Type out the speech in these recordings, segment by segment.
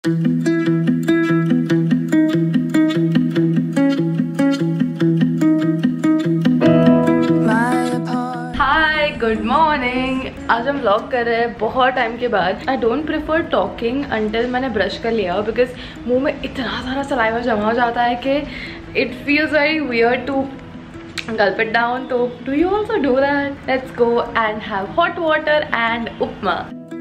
Good morning. आज हम vlog कर रहे हैं बहुत टाइम के बाद। I don't prefer talking until मैंने ब्रश कर लिया हो, बिकॉज मुंह में इतना सारा सलाइवा जमा हो जाता है कि it feels very weird to gulp it down. So do you also do that? Let's go and have hot water and upma.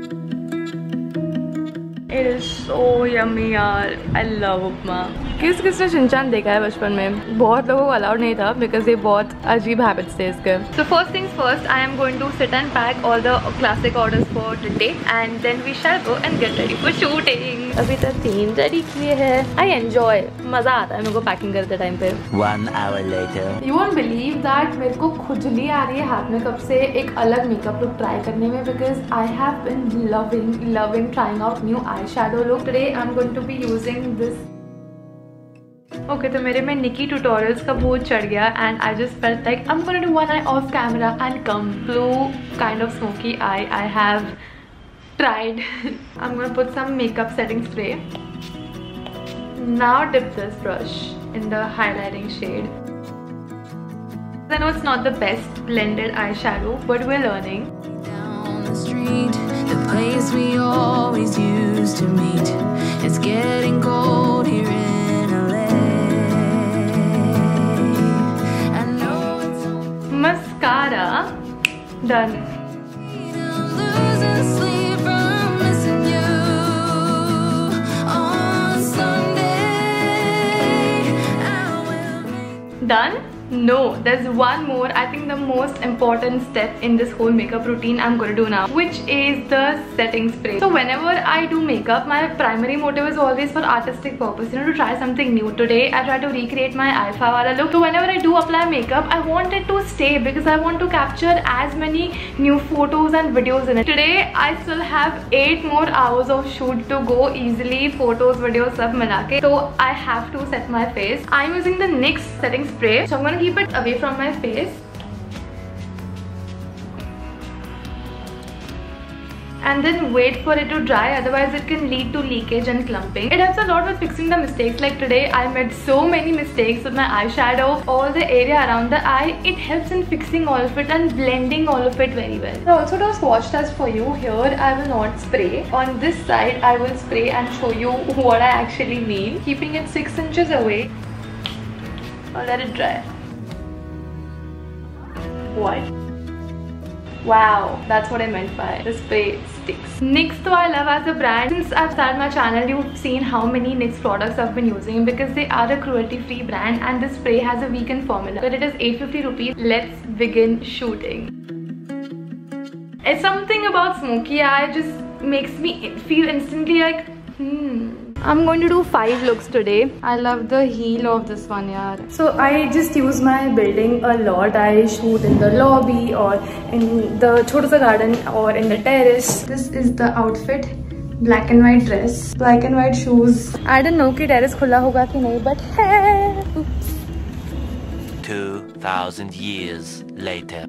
It is so yummy यार, I love उपमा। किस किसने शिनचैन देखा है बचपन में? बहुत लोगों को अलाउड नहीं था बिकॉज ये बहुत अजीब हैबिट्स थे इसके। So first things first, I am going to sit and pack all the classic orders for today and then we shall go and get ready for shooting. अभी तक 3 रेडी किए हैं। I enjoy, मजा आता है मेरे को पैकिंग करते टाइम पे। 1 hour later. You won't believe that मेरे को खुजली आ रही है हाथ में कब से एक अलग मेकअप लुक ट्राई करने में, because I have been loving trying out new eyeshadow look. Today I'm going to be using this. Okay, तो मेरे में निकी ट्यूटोरियल्स का भूत चढ़ गया and I just felt like I'm gonna do one eye off camera and come blue kind of smoky eye. I have tried. I'm gonna put some makeup setting spray. Now dip this brush in the highlighting shade. I know it's not the best blended eyeshadow, but we're learning. Down the street, the place we always used to meet. It's getting cold here in LA. I know it's Mascara done. I'm losing sleep from missing you on Sunday. I will make Done? No, there's one more. I think the most important step in this whole makeup routine I'm going to do now, which is the setting spray. So whenever I do makeup, my primary motive is always for artistic purpose, to try something new. Today I try to recreate my alpha wala look. So whenever I do apply makeup, I want it to stay because I want to capture as many new photos and videos in it. Today I still have 8 more hours of shoot to go easily, photos, videos sab mila ke. So I have to set my face. I'm using the NYX setting spray. So I'm going to keep it away from my face and then wait for it to dry, otherwise it can lead to leakage and clumping. It helps a lot with fixing the mistakes. Like today I made so many mistakes with my eyeshadow, all the area around the eye. It helps in fixing all of it and blending all of it very well. I also do a swatch test for you. Here I will not spray. On this side I will spray and show you what I actually mean, keeping it 6 inches away. I'll let it dry. What? Wow, that's what I meant by the spray sticks. NYX though I love as a brand. Since I've started my channel, you've seen how many NYX products I've been using because they are a cruelty free brand and this spray has a vegan formula. But it is 850 rupees. Let's begin shooting. It's something about smoky eye just makes me feel instantly like I'm going to do 5 looks today. I love the heel of this one, yaar. So I just use my building a lot. I shoot in the lobby or in the छोटा सा garden or in the terrace. This is the outfit. Black and white dress, black and white shoes. I don't know कि terrace खुला होगा कि नहीं, but है. 2000 years later.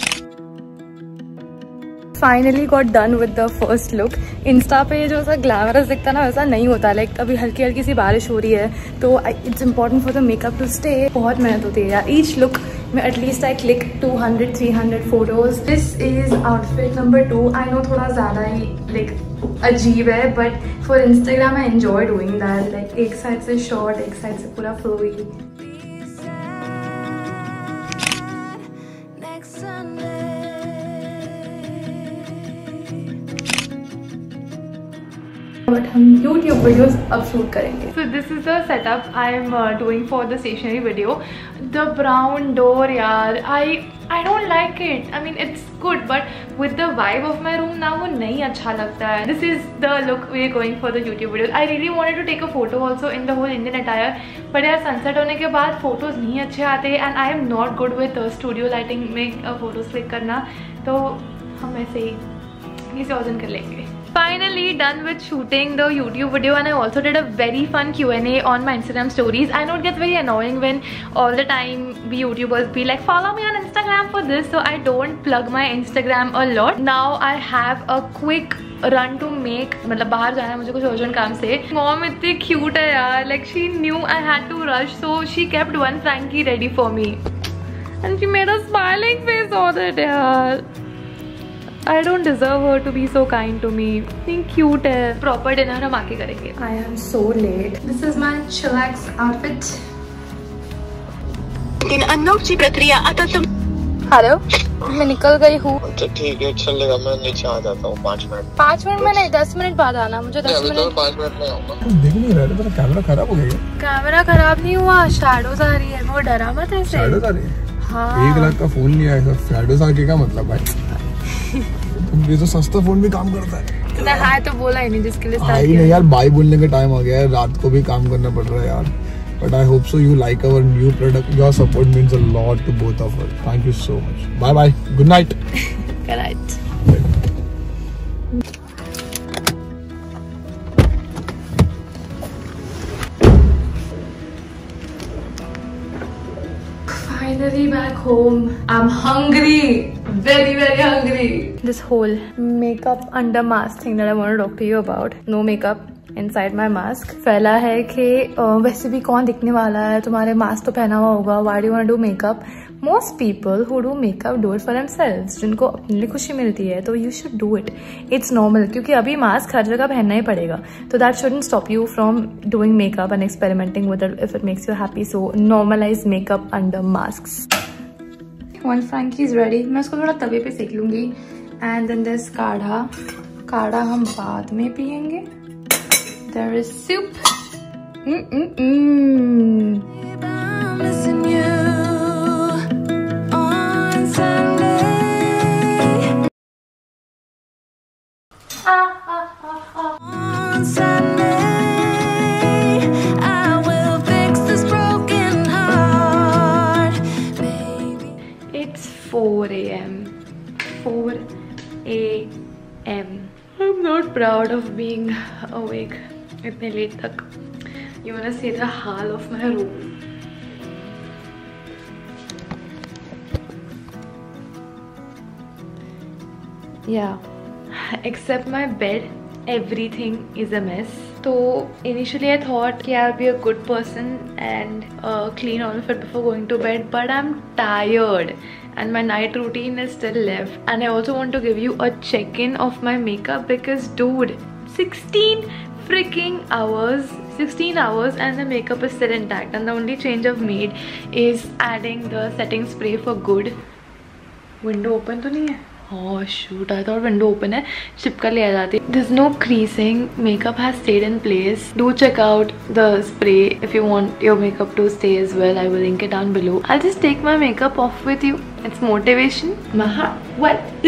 Finally got done with the first look. Insta पे जो सा glamorous दिखता है ना वैसा नहीं होता। लाइक अभी हल्की हल्की सी बारिश हो रही है तो it's important for the makeup to stay. बहुत मेहनत होती है यार। ईच लुक में at least I click 200-300 photos. This is outfit number 2। I know थोड़ा ज़्यादा ही लाइक अजीब है but for Instagram I enjoy doing that. Like एक साइड से शॉर्ट, एक साइड से पूरा फ्लोई। बट हम YouTube वीडियोस अब शूट करेंगे। So this is the setup I am doing for the stationery video. The brown door यार, I don't like it. I mean it's good but with the vibe of my room ना वो नहीं अच्छा लगता है. This is the look we are going for the YouTube videos. I really wanted to take a photo also in the whole Indian attire, but यार sunset होने के बाद photos नहीं अच्छे आते and I am not good with studio lighting में photos click करना, तो हम ऐसे ही किसी और दिन कर लेंगे. Finally done with shooting the YouTube video, and I also did a very fun Q&A on my Instagram stories. I know it gets very annoying when all the time we YouTubers be like follow me on Instagram for this, so I don't plug my Instagram a lot. Now I have a quick run to make, मतलब बाहर जाना है मुझे कुछ urgent काम से. Mom इतनी cute है यार, like she knew I had to rush, so she kept one Frankie ready for me and she made a smiling face on it यार. I don't deserve her to be so kind to me. इतनी cute है. Proper dinner हम आके करेंगे. I am so late. This is my chillax outfit. लेकिन अनोखी प्रक्रिया आता तुम. हेलो, मैं निकल गई हूँ. अच्छा ठीक है, चलेगा. मैं नीचे आ जाता हूँ 5 मिनट. 5 मिनट में नहीं, 10 मिनट बाद आना. मुझे 10 मिनट. मिनट. 5 मिनट में आऊंगा. देख नहीं रहा, तेरा कैमरा खराब हो गया. कैमरा खराब नहीं हुआ, शैडोज आ रही है. वो डरा मत ऐसे. शैडोज आ रही है. हाँ. 1 लाख का फोन लिया है, शैडोज आके क्या मतलब भाई? ये तो सस्ता फोन भी काम करता है. तूने हाय तो बोला ही नहीं, जिसके लिए हाय नहीं यार, बाय बोलने का टाइम आ गया है. रात को भी काम करना पड़ रहा है यार. But I hope so you like our new product. Your support means a lot to both of us. Thank you so much. Bye bye. Good night. Good night. Finally back home. I'm hungry. Very hungry. This whole makeup under mask thing that I want to talk to you about. No makeup inside my mask. फैला है कि वैसे भी कौन दिखने वाला है, तुम्हारे मास्क तो पहना हुआ होगा. Why do you want to do makeup? Most people who do makeup do it for themselves. जिनको अपने लिए खुशी मिलती है, तो you should do it. It's normal, क्योंकि अभी मास्क हर जगह पहनना ही पड़ेगा. तो that shouldn't stop you from doing makeup and experimenting with it if it makes you happy. So normalize makeup under masks. One Frankie is ready. मैं उसको थोड़ा तवे पे सेक लूंगी. And then there's काढ़ा. काढ़ा हम बाद में पियेंगे. There is soup. I'm missing you on Sunday. On Sunday, I will fix this broken heart, baby. It's 4 a.m. 4 a.m. I'm not proud of being awake इतने लेट तक. You wanna see the hall of my room? Yeah, except my bed, everything is a mess. So initially I thought I'll be a good person and clean all of it before going to bed, but I'm tired and my night routine is still left. And I also want to give you a check-in of my makeup because dude, 16 freaking hours, 16 hours and the makeup is still intact, and the only change I've made is adding the setting spray for good. Window open तो नहीं है? Oh shoot, I thought window open है, चिपका ले आ जाती. There's no creasing, makeup has stayed in place. Do check out the spray if you want your makeup to stay as well. I will link it down below. I'll just take my makeup off with you. It's motivation. My heart wet.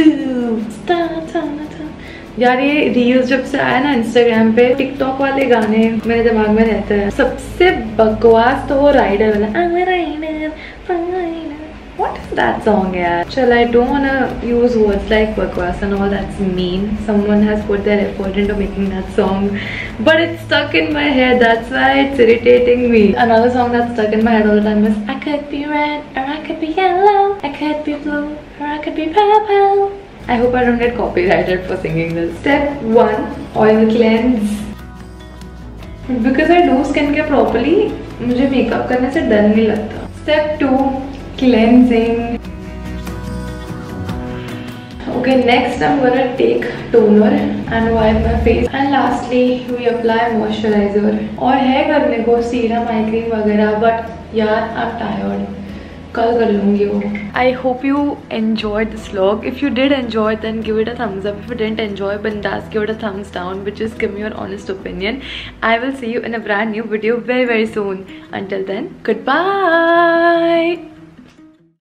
यार ये reels जब से आया ना Instagram पे, TikTok वाले गाने मेरे दिमाग में रहते हैं. सबसे बकवास तो वो राइडर वाला. I'm a rider, rider. What is that song यार? Chal, I don't wanna use words like bakwas and all. That's mean. Someone has put their effort into making that song, but it's stuck in my head. That's why it's irritating me. Another song that's stuck in my head all the time is I could be red or I could be yellow, I could be blue or I could be purple. I hope I don't get copyrighted for singing this. Step 1, oil cleanse. Because I do skincare properly, मुझे makeup करने से डर नहीं लगता. Step 2, cleansing. Okay, next I'm gonna take toner and wipe my face. And lastly, we apply moisturizer. और है करने को सीरम, आई क्रीम वगैरह, but यार I'm tired. कल कर लूँगी वो. I hope you enjoyed this vlog. If you did enjoy, then give it a thumbs up. If you didn't enjoy, bindas give it a thumbs down, which is give me your honest opinion. I will see you in a brand new video very soon. Until then, goodbye.